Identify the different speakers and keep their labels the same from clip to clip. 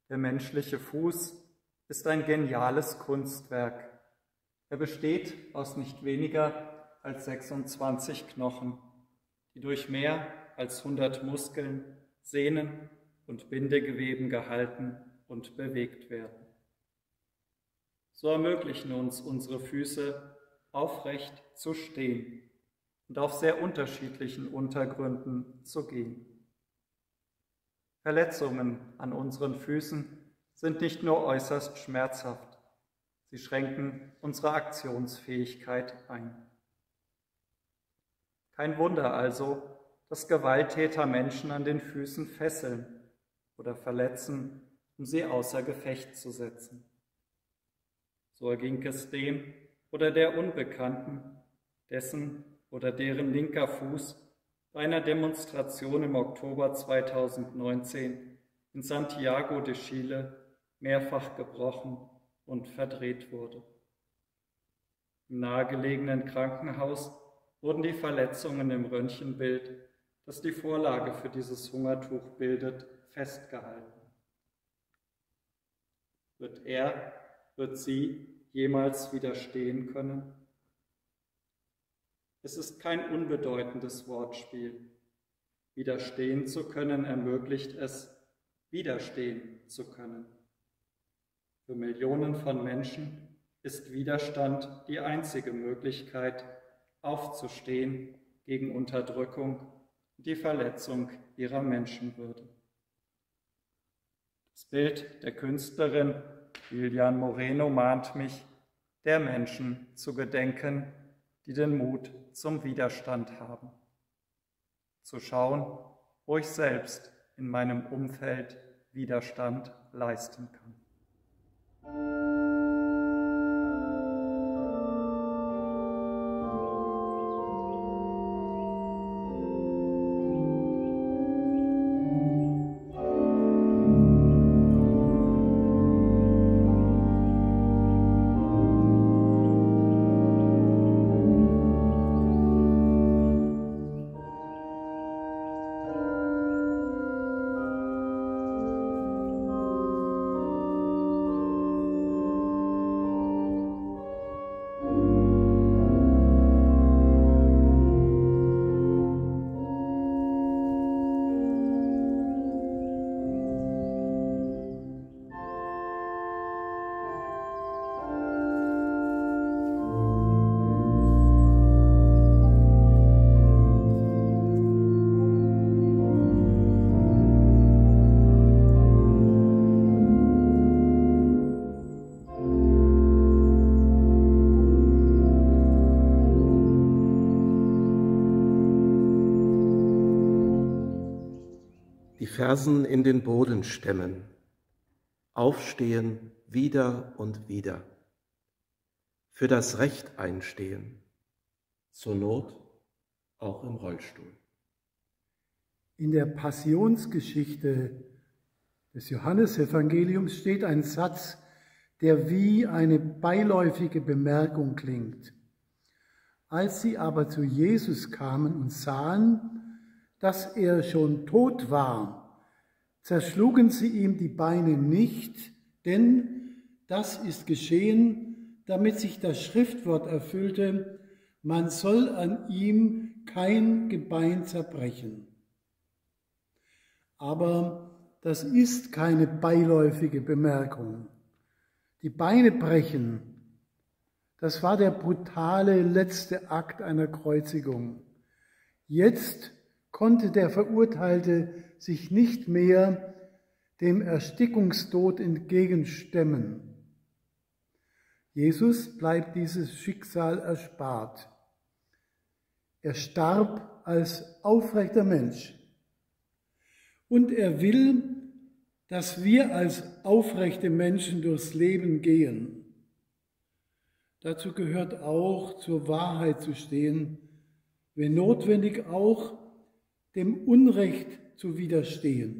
Speaker 1: Der menschliche Fuß ist ein geniales Kunstwerk. Er besteht aus nicht weniger als 26 Knochen, die durch mehr als 100 Muskeln, Sehnen und Bindegeweben gehalten und bewegt werden. So ermöglichen uns unsere Füße, aufrecht zu stehen und auf sehr unterschiedlichen Untergründen zu gehen. Verletzungen an unseren Füßen sind nicht nur äußerst schmerzhaft, sie schränken unsere Aktionsfähigkeit ein. Kein Wunder also, dass Gewalttäter Menschen an den Füßen fesseln oder verletzen, um sie außer Gefecht zu setzen. So erging es dem oder der Unbekannten, dessen oder deren linker Fuß bei einer Demonstration im Oktober 2019 in Santiago de Chile mehrfach gebrochen und verdreht wurde. Im nahegelegenen Krankenhaus wurden die Verletzungen im Röntgenbild, das die Vorlage für dieses Hungertuch bildet, festgehalten. Wird sie jemals widerstehen können? Es ist kein unbedeutendes Wortspiel. Widerstehen zu können ermöglicht es, widerstehen zu können. Für Millionen von Menschen ist Widerstand die einzige Möglichkeit, aufzustehen gegen Unterdrückung und die Verletzung ihrer Menschenwürde. Das Bild der Künstlerin Lilian Moreno mahnt mich, der Menschen zu gedenken, die den Mut zum Widerstand haben. Zu schauen, wo ich selbst in meinem Umfeld Widerstand leisten kann.
Speaker 2: Fersen in den Boden stemmen, aufstehen wieder und wieder, für das Recht einstehen, zur Not auch im Rollstuhl.
Speaker 3: In der Passionsgeschichte des Johannesevangeliums steht ein Satz, der wie eine beiläufige Bemerkung klingt. Als sie aber zu Jesus kamen und sahen, dass er schon tot war, zerschlugen sie ihm die Beine nicht, denn das ist geschehen, damit sich das Schriftwort erfüllte, man soll an ihm kein Gebein zerbrechen. Aber das ist keine beiläufige Bemerkung. Die Beine brechen, das war der brutale letzte Akt einer Kreuzigung. Jetzt konnte der Verurteilte sich nicht mehr dem Erstickungstod entgegenstemmen. Jesus bleibt dieses Schicksal erspart. Er starb als aufrechter Mensch. Und er will, dass wir als aufrechte Menschen durchs Leben gehen. Dazu gehört auch, zur Wahrheit zu stehen, wenn notwendig auch dem Unrecht zu widerstehen.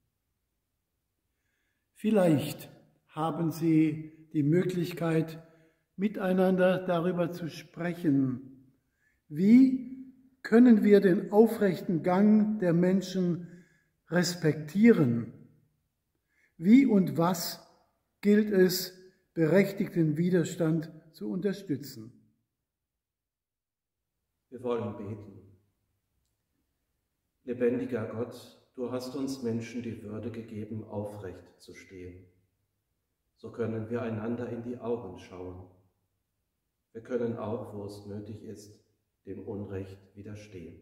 Speaker 3: Vielleicht haben Sie die Möglichkeit, miteinander darüber zu sprechen. Wie können wir den aufrechten Gang der Menschen respektieren? Wie und was gilt es, berechtigten Widerstand zu unterstützen?
Speaker 2: Wir wollen beten. Lebendiger Gott, du hast uns Menschen die Würde gegeben, aufrecht zu stehen. So können wir einander in die Augen schauen. Wir können auch, wo es nötig ist, dem Unrecht widerstehen.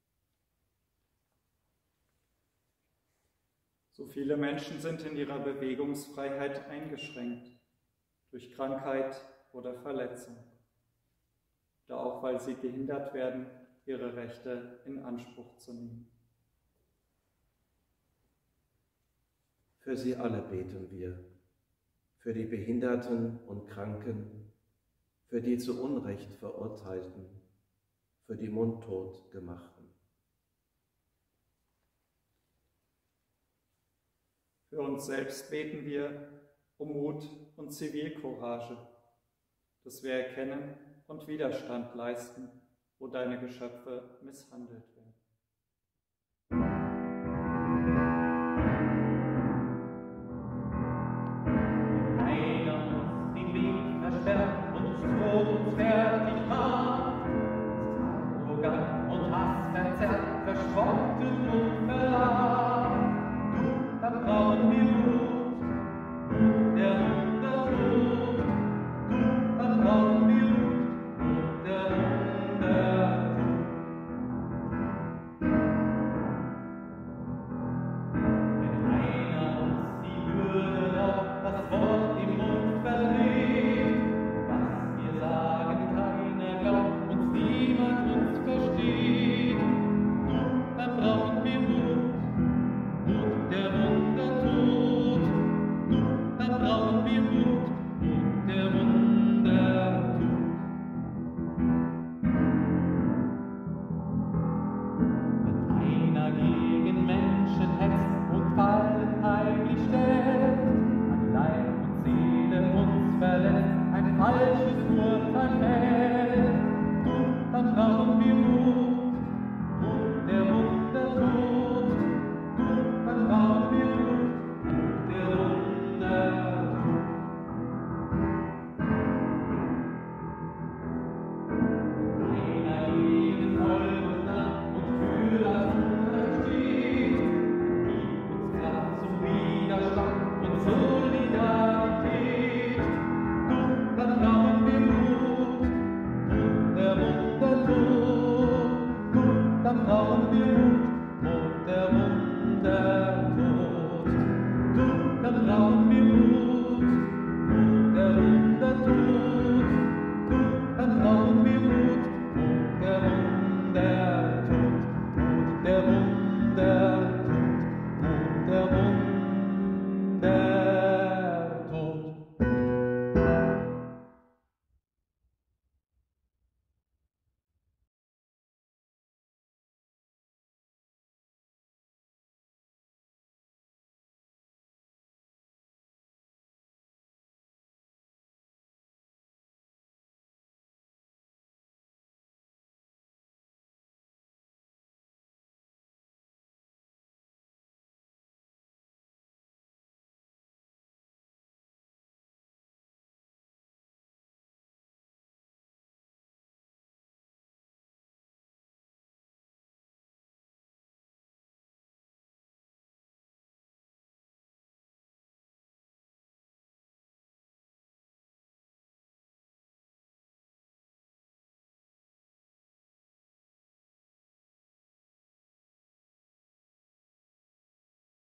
Speaker 1: So viele Menschen sind in ihrer Bewegungsfreiheit eingeschränkt, durch Krankheit oder Verletzung, oder auch weil sie gehindert werden, ihre Rechte in Anspruch zu nehmen.
Speaker 2: Für sie alle beten wir, für die Behinderten und Kranken, für die zu Unrecht Verurteilten, für die mundtot Gemachten.
Speaker 1: Für uns selbst beten wir um Mut und Zivilcourage, dass wir erkennen und Widerstand leisten, wo deine Geschöpfe misshandelt werden.